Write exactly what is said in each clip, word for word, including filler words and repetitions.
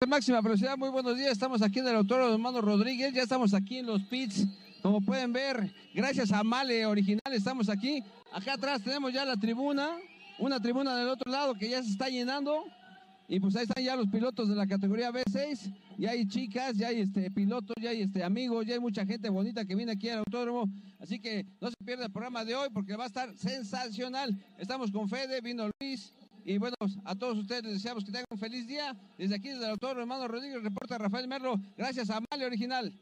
Máxima velocidad, muy buenos días, estamos aquí en el Autódromo Hermano Rodríguez, ya estamos aquí en los pits, como pueden ver, gracias a Male Original estamos aquí, acá atrás tenemos ya la tribuna, una tribuna del otro lado que ya se está llenando, y pues ahí están ya los pilotos de la categoría B seis, ya hay chicas, ya hay este pilotos, ya hay este amigos, ya hay mucha gente bonita que viene aquí al autódromo, así que no se pierda el programa de hoy porque va a estar sensacional. Estamos con Fede, vino Luis, y bueno, a todos ustedes les deseamos que tengan un feliz día. Desde aquí, desde el Autódromo Hermano Rodríguez, reporta Rafael Merlo, gracias a Male Original.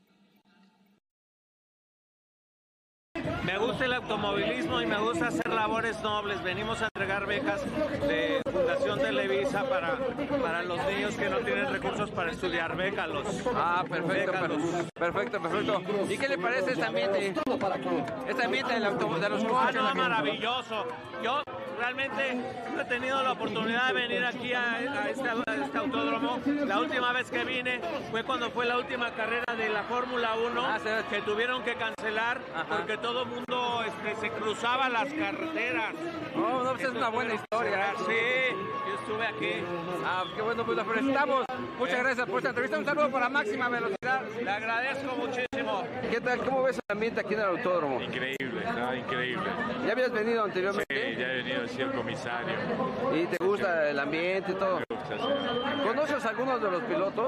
Me gusta el automovilismo y me gusta hacer labores nobles. Venimos a entregar becas de Fundación Televisa para, para los niños que no tienen recursos para estudiar. Bécalos. Ah, perfecto, Bécalos. perfecto, perfecto. ¿Y qué le parece este ambiente? Este ambiente del auto, de los coches. Ah, no, maravilloso. Yo realmente no he tenido la oportunidad de venir aquí a, a, este, a este autódromo. La última vez que vine fue cuando fue la última carrera de la Fórmula uno, ah, sí, que tuvieron que cancelar. Ajá. Porque todo el mundo este, se cruzaba las carreteras. Oh, no, pues es una buena historia. Sí, yo estuve aquí. Ah, qué bueno, pues la felicitamos. Muchas gracias por esta entrevista. Un saludo para Máxima Velocidad. Le agradezco muchísimo. ¿Qué tal? ¿Cómo ves el ambiente aquí en el autódromo? Increíble, no, increíble. ¿Ya habías venido anteriormente? Sí, ya he venido a ser comisario. ¿Y te gusta el ambiente y todo? Me gusta, sí. ¿Conoces a algunos de los pilotos?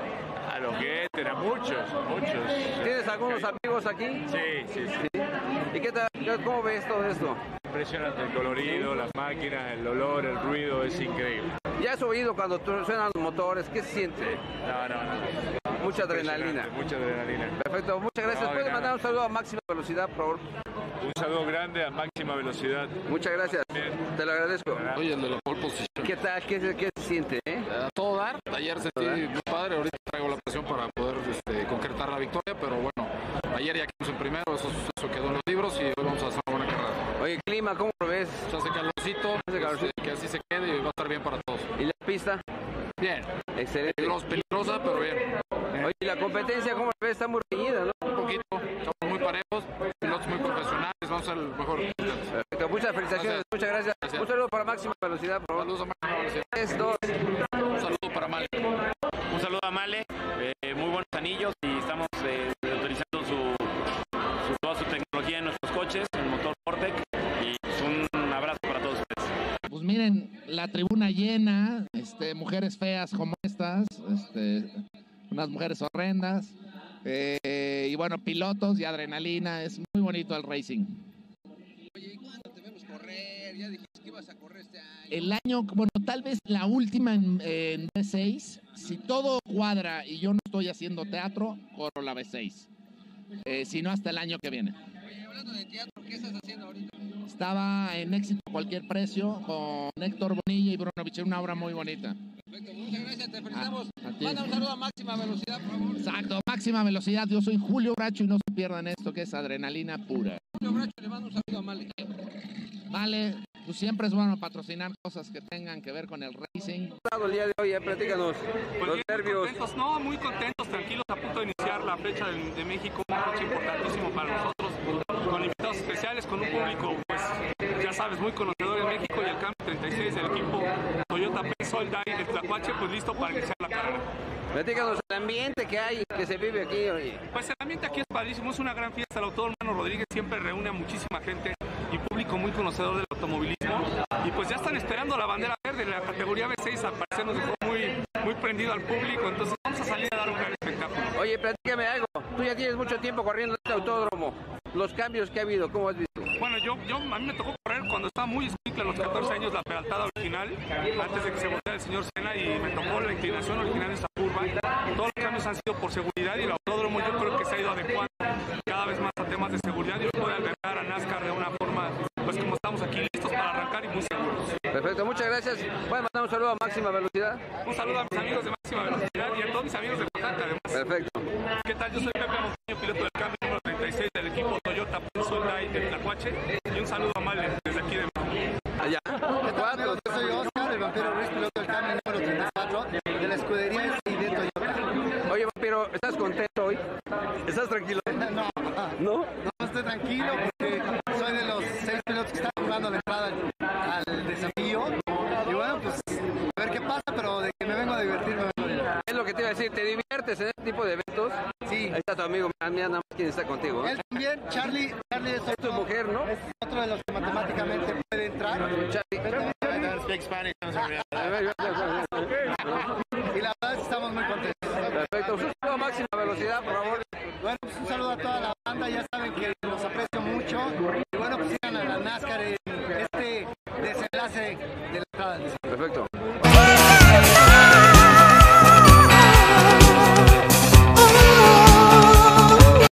A los que eran muchos, muchos. ¿Tienes algunos amigos aquí? Sí, sí, sí. ¿Sí? ¿Y qué tal? ¿Cómo ves todo esto? Impresionante el colorido, las máquinas, el olor, el ruido, es increíble. ¿Ya has oído cuando suenan los motores? ¿Qué se siente? No, no, no. Mucha adrenalina. Mucha adrenalina. Perfecto, muchas gracias. No, ¿Puedes mandar un saludo a Máxima Velocidad, por favor? Un saludo grande a Máxima Velocidad. Muchas gracias. Bien. Te lo agradezco. Oye, el de la pole position. ¿Qué tal? ¿Qué, se- qué se siente? Eh? A todo dar. Ayer sentí muy padre. Ahorita traigo la presión para poder este, concretar la victoria. Pero bueno, ayer ya quedamos en primero. Eso, eso quedó en los libros y hoy vamos a hacer una buena carrera. Oye, clima, ¿cómo lo ves? Ya hace calorcito. Hace calorcito. Este, que así se quede y va a estar bien para todos. ¿Y la pista? Bien. Excelente. Peligrosa, peligrosa pero bien. Oye, ¿y la competencia cómo la ves? Está muy reñida, ¿no? Un poquito. Estamos muy parejos. Pilotos muy profesionales. Vamos a ser el mejor. Perfecto, muchas felicitaciones. Gracias. Muchas gracias. Gracias. Un saludo para Máxima Velocidad, por favor. Saludos a Máxima Velocidad. tres, dos. Un saludo para Male. Un saludo a Male, eh, muy buenos anillos y estamos eh, utilizando su, su, toda su tecnología en nuestros coches, el motor Vortec, y pues, un abrazo para todos ustedes. Pues miren, la tribuna llena, este, mujeres feas como estas, este, unas mujeres horrendas, eh, y bueno, pilotos y adrenalina, es muy bonito el racing. Oye, ¿y cuándo te vemos correr? Ya dijiste que ibas a correr este año. El año, bueno, tal vez la última en, en B seis, si todo cuadra y yo no estoy haciendo teatro, corro la B seis, eh, si no hasta el año que viene. Oye, hablando de teatro, ¿qué estás haciendo ahorita? Estaba en Éxito a Cualquier Precio con Héctor Bonilla y Bruno Bichir, una obra muy bonita. Perfecto, muchas gracias, te felicitamos. A- a ti. Manda un saludo a Máxima Velocidad, por favor. Exacto, máxima velocidad. Yo soy Julio Bracho y no se pierdan esto que es adrenalina pura. Julio Bracho le mando un saludo a Male. Vale, pues siempre es bueno patrocinar cosas que tengan que ver con el racing. El día de hoy, eh, platícanos. Pues Los bien, nervios. contentos, no, muy contentos, tranquilos, a punto de iniciar la fecha de, de México, una fecha importantísimo para nosotros, con invitados especiales, con un público, pues, ya sabes, muy conocedor en México y el cambio treinta y seis del equipo Toyota Peugeot del Tlacuache, pues listo para iniciar la carrera. Platícanos el ambiente que hay, que se vive aquí hoy. Pues el ambiente aquí es padrísimo, es una gran fiesta, el Autódromo Hermano Rodríguez siempre reúne a muchísima gente y público muy conocedor del automovilismo, y pues ya están esperando la bandera verde de la categoría B seis, al parecer nos dejó muy, muy prendido al público, entonces vamos a salir a dar un gran espectáculo. Oye, platícame algo. Tú ya tienes mucho tiempo corriendo en este autódromo. Los cambios que ha habido, ¿cómo has visto? Bueno, yo, yo a mí me tocó correr cuando estaba muy escuincla, a los catorce años, la peraltada original, antes de que se volteara el señor Senna, y me tocó la inclinación original de esta curva. Todos los cambios han sido por seguridad y el autódromo yo creo que se ha ido adecuando cada vez más a temas de seguridad y puede albergar a NASCAR de una forma, pues como estamos aquí listos para arrancar y muy seguros. Perfecto, muchas gracias. Voy a mandar un saludo a Máxima Velocidad. Un saludo a mis amigos de Máxima Velocidad y a todos mis amigos de Oaxaca, además. Perfecto. ¿Qué tal? Yo soy Pepe Montaño, piloto del cambio número treinta y seis del equipo Toyota Peugeot del Tlacuache, y un saludo a Male desde aquí de México. Allá. Cuatro. Yo soy Oscar, el vampiro Ruiz, piloto del cambio número treinta y cuatro de la escudería y de Toyota. Oye, vampiro, ¿estás contento hoy? ¿Estás tranquilo? No, ¿No? no estoy tranquilo porque soy de los seis pilotos que están jugando la entrada al, al desafío. Y bueno, pues a ver qué pasa, pero de que me vengo a divertir, me vengo a divertir. lo que te iba a decir, ¿te diviertes en este tipo de eventos? Sí. Ahí está tu amigo, mira nada más quién está contigo. ¿eh? Él también, Charlie, Charlie es, Es tu otro, mujer, ¿no? es otro de los que matemáticamente puede entrar. Charlie. Speak Spanish. Y la verdad es que estamos muy contentos. Perfecto, un saludo a máxima velocidad, por favor. Bueno, pues un saludo a toda la banda, ya saben que los aprecio mucho. Y bueno, pues sigan a la NASCAR en este desenlace de la entrada. Perfecto.